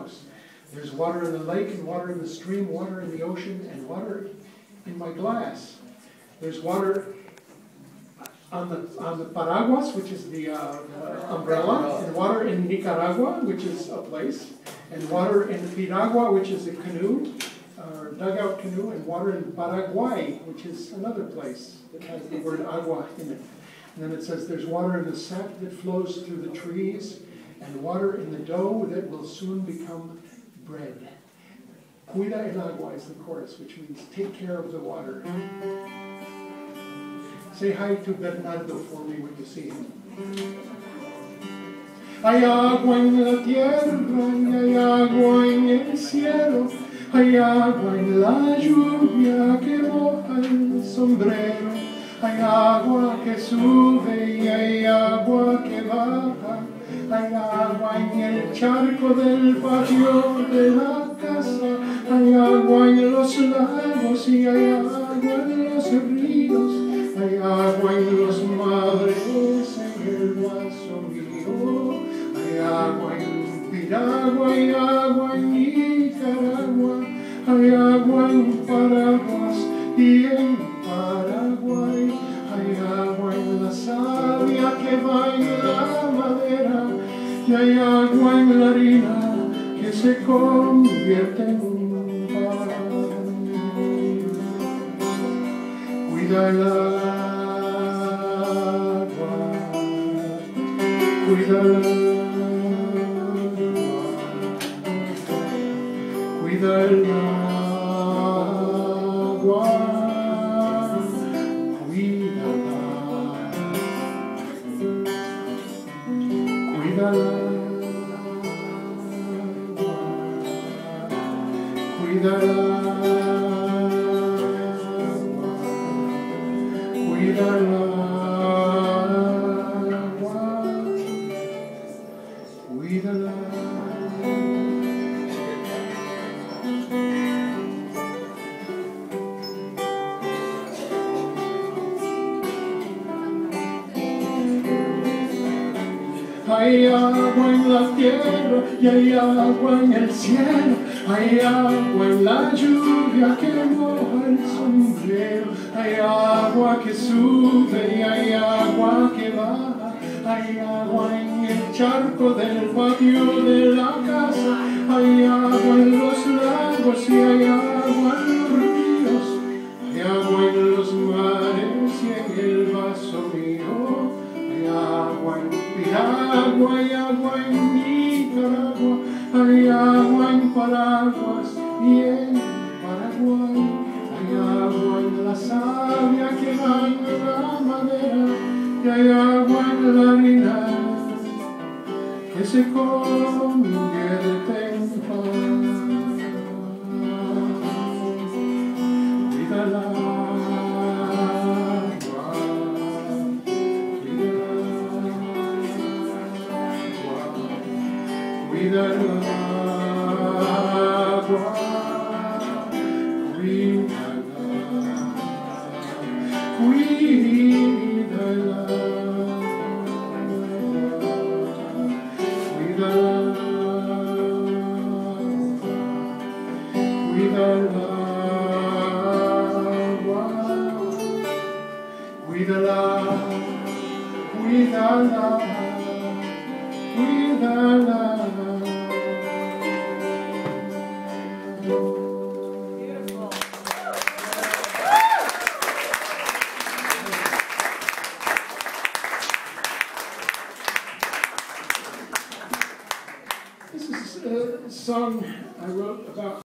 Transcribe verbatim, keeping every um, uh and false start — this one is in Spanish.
house. There's water in the lake and water in the stream, water in the ocean, and water in my glass. There's water on the on the paraguas, which is the uh, uh, umbrella, and water in Nicaragua, which is a place, and water in Piragua, which is a canoe, or dugout canoe, and water in Paraguay, which is another place that has the word agua in it. And then it says there's water in the sap that flows through the trees, and water in the dough that will soon become bread. Cuida el agua is the chorus, which means take care of the water. Say hi to Bernardo for me when you see him. Hay agua en la tierra y hay agua en el cielo. Hay agua en la lluvia que moja el sombrero. Hay agua que sube y hay agua que baja. Hay agua en el charco del patio de la casa. Hay agua en los lagos y hay agua en los ríos. Hay agua en los mares, en el vaso mío. Hay agua en Piragua, hay agua en Nicaragua. Hay agua en Paraguas y en Paraguay. Hay agua en la savia que va en la madera. Y hay agua en la harina que se convierte en pan. Cuida el agua, cuida el agua, cuida el agua, cuídala, cuídala, cuídala. Cuida el agua, cuida el agua. Hay agua en la tierra y hay agua en el cielo. Hay agua en la lluvia que moja el sombrero. Hay agua que sube y hay agua que baja. Hay agua en el charco del patio de la casa. Hay agua en los lagos y hay agua en los ríos. Hay agua en los mares y en el vaso mío. Hay agua en Piragua, hay agua en Nicaragua. Hay agua en Paraguas y en Paraguay. Hay agua en la savia que va en la madera. Y hay agua en la harina que se convierte en pan. Cuida el agua, cuida el agua, cuida el agua. Cuida el agua, cuídala, cuídala, cuídala. Beautiful. This is a song I wrote about